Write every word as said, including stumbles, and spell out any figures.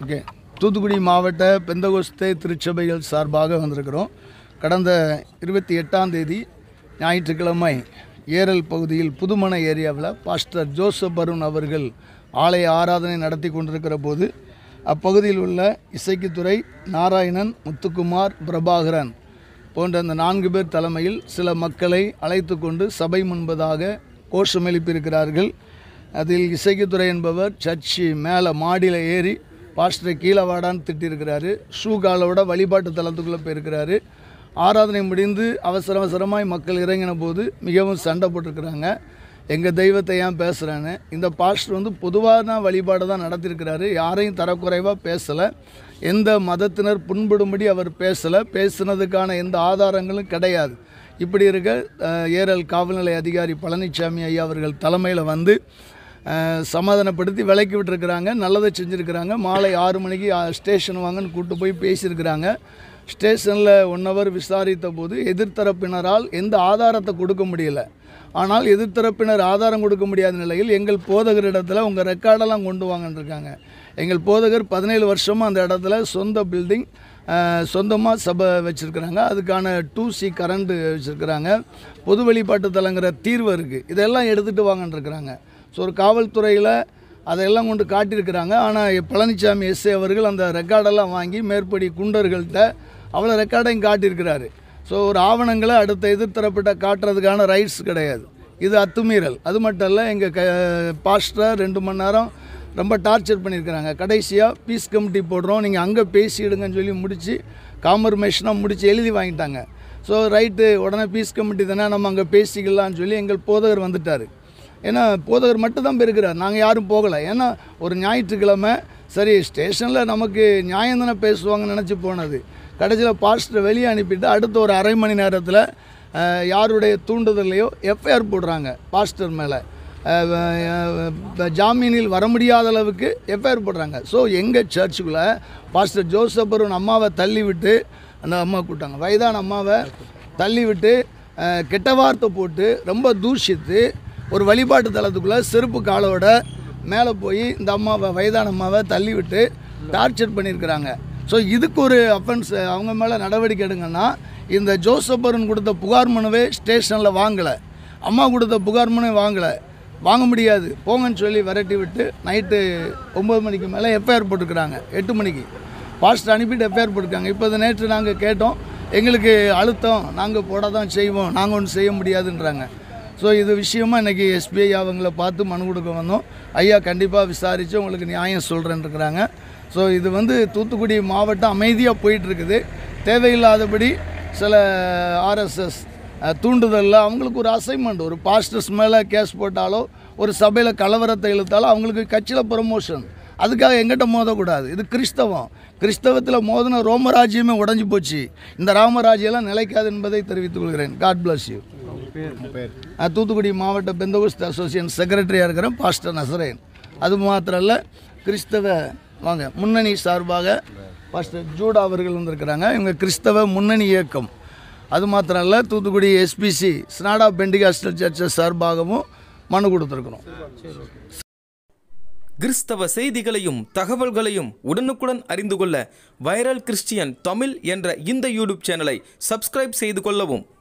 Okay, Thoothukudi மாவட்ட பெந்தகோஸ்தே திருச்சபைகள் சார்பாக வந்திருக்கிறோம். கடந்த இருபத்தி எட்டாம் தேதி ஞாயிற்றுக்கிழமை ஏரல் பகுதியில் புதுமனை ஏரியாவில் பாஸ்டர் ஜோசப் அருண் அவர்கள் ஆலய ஆராதனை நடத்தி கொண்டிருக்கிற போது அப்பகுதியில் உள்ள இசைக்குத்துறை, நாராயணன், முத்துக்குமார், பிரபாகரன் போன்ற அந்த நான்கு பேர் தலைமையில் சில மக்களை அழைத்து கொண்டு சபை முன்பதாக கோஷம் எழுப்பியிருக்கிறார்கள். அதில் இசைக்குத்துறை என்பவர் சர்ச்சு மேலே மாடியில் ஏறி பாஸ்டரை கீழே வாடான்னு திட்டிருக்கிறாரு. ஷூ காலோட வழிபாட்டு தளத்துக்குள்ளே போயிருக்கிறாரு. ஆராதனை முடிந்து அவசர அவசரமாய் மக்கள் இறங்கின போது மிகவும் சண்டை போட்டிருக்கிறாங்க. எங்கள் தெய்வத்தை ஏன் பேசுகிறேன்னு. இந்த பாஸ்டர் வந்து பொதுவான வழிபாடு தான் நடத்தியிருக்கிறாரு. யாரையும் தரக்குறைவாக பேசலை. எந்த மதத்தினர் புண்படும்படி அவர் பேசலை. பேசுனதுக்கான எந்த ஆதாரங்களும் கிடையாது. இப்படி இருக்க ஏரல் காவல்நிலை அதிகாரி பழனிசாமி ஐயா அவர்கள் தலைமையில் வந்து சமாதானப்படுத்தி விலக்கி விட்டுருக்குறாங்க. நல்லதை செஞ்சுருக்கிறாங்க. மாலை ஆறு மணிக்கு ஸ்டேஷன் வாங்கன்னு கூப்பிட்டு போய் பேசியிருக்கிறாங்க. ஸ்டேஷனில் ஒன் ஹவர் விசாரித்த போது எதிர்த்தரப்பினரால் எந்த ஆதாரத்தை கொடுக்க முடியல. ஆனால் எதிர்த்தரப்பினர் ஆதாரம் கொடுக்க முடியாத நிலையில் எங்கள் போதகரிடத்தில் உங்கள் ரெக்கார்டெல்லாம் கொண்டு வாங்கன்னு இருக்காங்க. எங்கள் போதகர் பதினேழு வருஷமாக அந்த இடத்துல சொந்த பில்டிங் சொந்தமாக சபை வச்சுருக்கிறாங்க. அதுக்கான டூ சி கரண்ட்டு வச்சுருக்கிறாங்க. பொது வழிபாட்டு தலங்கிற தீர்வு இருக்குது. இதெல்லாம் எடுத்துகிட்டு வாங்கன்னு இருக்கிறாங்க. ஸோ ஒரு காவல்துறையில் அதையெல்லாம் கொண்டு காட்டியிருக்கிறாங்க. ஆனால் பழனிசாமி எஸ்ஏ அவர்கள் அந்த ரெக்கார்டெல்லாம் வாங்கி மேற்படி குண்டர்கள்ட்ட அவ்வளோ ரெக்கார்டையும் காட்டியிருக்கிறாரு. ஸோ ஒரு ஆவணங்களை அடுத்த எதிர்த்தரப்பிட்ட காட்டுறதுக்கான ரைட்ஸ் கிடையாது. இது அத்துமீறல். அது மட்டும் இல்லை, எங்கள் க பாஸ்டரை ரெண்டு மணி நேரம் ரொம்ப டார்ச்சர் பண்ணியிருக்கிறாங்க. கடைசியாக பீஸ் கமிட்டி போடுறோம், நீங்கள் அங்கே பேசிவிடுங்கன்னு சொல்லி முடித்து காம்பர்மேஷனாக முடித்து எழுதி வாங்கிட்டாங்க. ஸோ ரைட்டு, உடனே பீஸ் கமிட்டி தானே, நம்ம அங்கே பேசிக்கலான்னு சொல்லி எங்கள் போதகர் வந்துட்டார். ஏன்னா போதகர் மட்டும் தான் போயிருக்கிறார், நாங்கள் யாரும் போகலை. ஏன்னா ஒரு ஞாயிற்றுக்கிழமை சரி ஸ்டேஷனில் நமக்கு நியாயம் தானே பேசுவாங்கன்னு நினச்சி போனது. கடைசியில் பாஸ்டரை வெளியே அனுப்பிட்டு அடுத்த ஒரு அரை மணி நேரத்தில் யாருடைய தூண்டுதலையோ எஃப்ஐஆர் போடுறாங்க பாஸ்டர் மேலே. ஜாமீனில் வர முடியாத அளவுக்கு எஃப்ஐஆர் போடுறாங்க. ஸோ எங்கள் சர்ச்சுக்குள்ளே பாஸ்டர் ஜோசப் அருண் அம்மாவை தள்ளி விட்டு, அந்த அம்மா கூட்டாங்க வயதான அம்மாவை தள்ளி விட்டு கெட்ட வார்த்தை போட்டு ரொம்ப தூஷித்து ஒரு வழிபாட்டு தளத்துக்குள்ளே செருப்பு காலோட மேலே போய் இந்த அம்மாவை வயதான அம்மாவை தள்ளி விட்டு டார்ச்சர் பண்ணியிருக்கிறாங்க. ஸோ இதுக்கு ஒரு அஃபென்ஸ் அவங்க மேலே நடவடிக்கை எடுங்கன்னா, இந்த ஜோசப் அருண் கொடுத்த புகார் மனுவே ஸ்டேஷனில் வாங்கலை, அம்மா கொடுத்த புகார் மனு வாங்கலை, வாங்க முடியாது போங்கன்னு சொல்லி விரட்டி விட்டு நைட்டு ஒம்பது மணிக்கு மேலே எஃப்ஐஆர் போட்டுருக்குறாங்க. எட்டு மணிக்கு பாஸ்டர் அனுப்பிட்டு எஃப்ஐஆர் போட்டுருக்காங்க. இப்போ அது நேற்று நாங்கள் கேட்டோம், எங்களுக்கு அழுத்தம், நாங்கள் போட தான் செய்வோம், நாங்கள் ஒன்றும் செய்ய முடியாதுன்றாங்க. ஸோ இது விஷயமாக இன்றைக்கி எஸ்பிஐ அவங்கள பார்த்து மனு கொடுக்க வந்தோம். ஐயா கண்டிப்பாக விசாரித்து உங்களுக்கு நியாயம் சொல்கிறேன்னு இருக்கிறாங்க. ஸோ இது வந்து தூத்துக்குடி மாவட்டம் அமைதியாக போயிட்டுருக்குது. தேவையில்லாதபடி சில ஆர்எஸ்எஸ் தூண்டுதலில் அவங்களுக்கு ஒரு அசைன்மெண்ட், ஒரு பாஸ்டர்ஸ் மேலே கேஸ் போட்டாலோ ஒரு சபையில் கலவரத்தை இழுத்தாலோ அவங்களுக்கு கட்சியில் ப்ரமோஷன், அதுக்காக எங்கிட்ட மோதக்கூடாது. இது கிறிஸ்தவம். கிறிஸ்தவத்தில் மோதின ரோமராஜ்யமே உடஞ்சி போச்சு. இந்த ராமராஜ்யெல்லாம் நிலைக்காது என்பதை தெரிவித்துக் கொள்கிறேன். God bless you. தூத்துக்குடி மாவட்ட பெந்தகோஸ்தே அசோசியேஷன் செக்ரட்டரியாக இருக்கிறேன், பாஸ்டர் நசரேன். அது மாத்திரம் இல்லை, கிறிஸ்தவ வாங்க முன்னணி சார்பாக பாஸ்டர் ஜூடா அவர்கள் வந்திருக்கிறாங்க. இவங்க கிறிஸ்தவ முன்னணி இயக்கம். அது மாத்திரம் இல்லை, தூத்துக்குடி எஸ்பிசி ஸ்னாடா பெண்டிகாஸ்டல் சர்ச்சஸ் சார்பாகவும் மனு கொடுத்துருக்குறோம். கிறிஸ்தவ செய்திகளையும் தகவல்களையும் உடனுக்குடன் அறிந்து கொள்ள வைரல் கிறிஸ்டியன் தமிழ் என்ற இந்த யூடியூப் சேனலை சப்ஸ்கிரைப் செய்து கொள்ளவும்.